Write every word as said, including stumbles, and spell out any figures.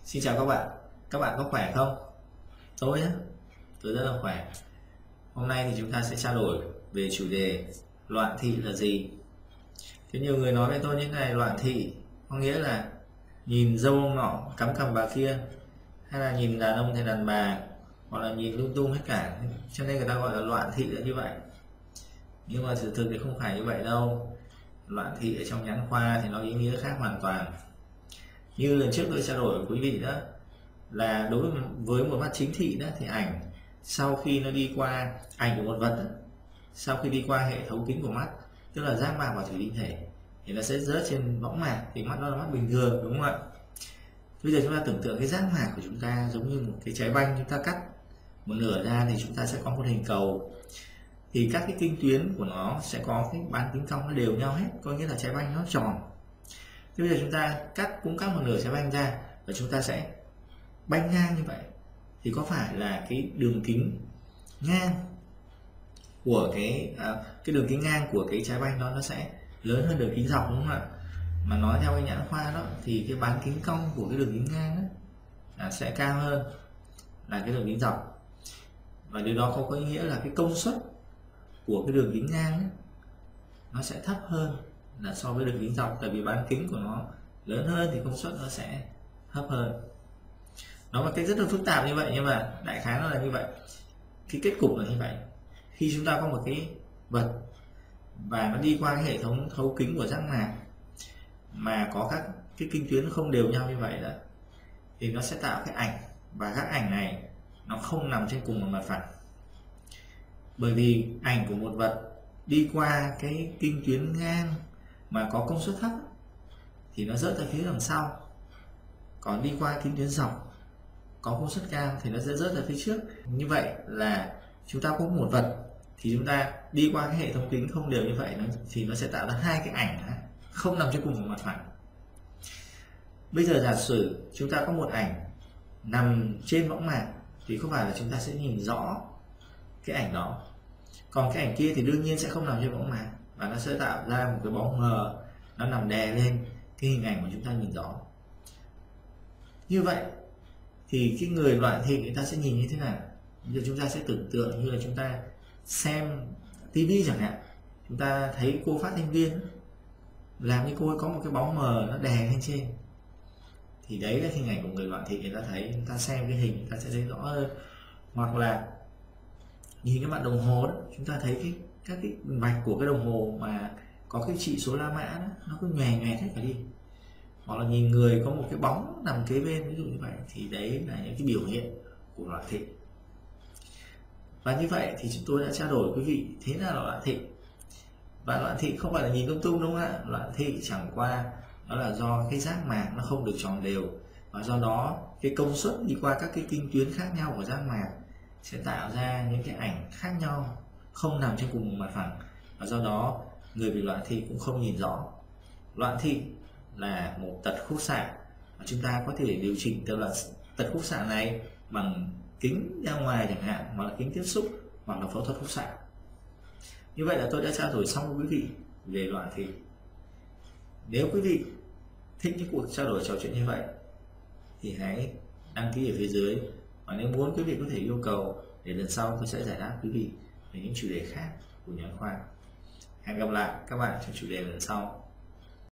Xin chào các bạn, các bạn có khỏe không? Tôi á, tôi rất là khỏe. Hôm nay thì chúng ta sẽ trao đổi về chủ đề loạn thị là gì. Thế nhiều người nói với tôi như này, loạn thị có nghĩa là nhìn dâu ông nọ cắm cằm bà kia, hay là nhìn đàn ông hay đàn bà, hoặc là nhìn lung tung hết cả, cho nên người ta gọi là loạn thị là như vậy. Nhưng mà sự thực thì không phải như vậy đâu. Loạn thị ở trong nhãn khoa thì nó ý nghĩa khác hoàn toàn. Như lần trước tôi trao đổi với quý vị đó, là đối với một mắt chính thị đó thì ảnh sau khi nó đi qua ảnh của một vật đó, sau khi đi qua hệ thấu kính của mắt, tức là giác mạc và thủy tinh thể, thì nó sẽ rớt trên võng mạc, thì mắt nó là mắt bình thường, đúng không ạ? Bây giờ chúng ta tưởng tượng cái giác mạc của chúng ta giống như một cái trái banh, chúng ta cắt một nửa ra thì chúng ta sẽ có một hình cầu, thì các cái kinh tuyến của nó sẽ có cái bán kính cong nó đều nhau hết, có nghĩa là trái banh nó tròn. Thế bây giờ chúng ta cắt cũng cắt một nửa trái banh ra và chúng ta sẽ banh ngang như vậy, thì có phải là cái đường kính ngang của cái à, cái đường kính ngang của cái trái banh đó nó sẽ lớn hơn đường kính dọc, đúng không ạ? Mà nói theo cái nhãn khoa đó thì cái bán kính cong của cái đường kính ngang đó là sẽ cao hơn là cái đường kính dọc, và điều đó có ý nghĩa là cái công suất của cái đường kính ngang ấy, nó sẽ thấp hơn là so với đường kính dọc, tại vì bán kính của nó lớn hơn thì công suất nó sẽ thấp hơn. Nó là cách rất là phức tạp như vậy, nhưng mà đại khái nó là như vậy. Cái kết cục là như vậy. Khi chúng ta có một cái vật và nó đi qua cái hệ thống thấu kính của giác mạc mà có các cái kinh tuyến không đều nhau như vậy đó, thì nó sẽ tạo cái ảnh, và các ảnh này nó không nằm trên cùng một mặt phẳng. Bởi vì ảnh của một vật đi qua cái kinh tuyến ngang mà có công suất thấp thì nó rớt ra phía đằng sau, còn đi qua kinh tuyến dọc có công suất cao thì nó sẽ rớt ra phía trước. Như vậy là chúng ta có một vật thì chúng ta đi qua cái hệ thống kính không đều như vậy, thì nó sẽ tạo ra hai cái ảnh không nằm trên cùng một mặt phẳng. Bây giờ giả sử chúng ta có một ảnh nằm trên võng mạc thì không phải là chúng ta sẽ nhìn rõ cái ảnh đó, còn cái ảnh kia thì đương nhiên sẽ không nằm trên võng mạc, và nó sẽ tạo ra một cái bóng mờ, nó nằm đè lên cái hình ảnh mà chúng ta nhìn rõ. Như vậy thì cái người loạn thị người ta sẽ nhìn như thế nào? Bây giờ chúng ta sẽ tưởng tượng như là chúng ta xem tivi chẳng hạn, chúng ta thấy cô phát thanh viên làm như cô ấy có một cái bóng mờ nó đè lên trên, thì đấy là hình ảnh của người loạn thị. Người ta thấy, chúng ta xem cái hình chúng ta sẽ thấy rõ hơn. Hoặc là nhìn cái mặt đồng hồ đó, chúng ta thấy cái các cái mạch của cái đồng hồ mà có cái chỉ số La Mã đó, nó cứ nhòe nhòe hết cả đi. Hoặc là nhìn người có một cái bóng nằm kế bên, ví dụ như vậy, thì đấy là những cái biểu hiện của loạn thị. Và như vậy thì chúng tôi đã trao đổi với quý vị thế nào là loạn thị. Và loạn thị không phải là nhìn lung tung, đúng không ạ? Loạn thị chẳng qua đó là do cái giác mạc nó không được tròn đều, và do đó cái công suất đi qua các cái kinh tuyến khác nhau của giác mạc sẽ tạo ra những cái ảnh khác nhau, không nằm trên cùng một mặt phẳng, và do đó người bị loạn thị cũng không nhìn rõ. Loạn thị là một tật khúc xạ, và chúng ta có thể điều chỉnh theo là tật khúc xạ này bằng kính ra ngoài chẳng hạn, hoặc là kính tiếp xúc, hoặc là phẫu thuật khúc xạ. Như vậy là tôi đã trao đổi xong với quý vị về loạn thị. Nếu quý vị thích những cuộc trao đổi trò chuyện như vậy thì hãy đăng ký ở phía dưới, và nếu muốn quý vị có thể yêu cầu để lần sau tôi sẽ giải đáp quý vị về những chủ đề khác của nhãn khoa. Hẹn gặp lại các bạn trong chủ đề lần sau.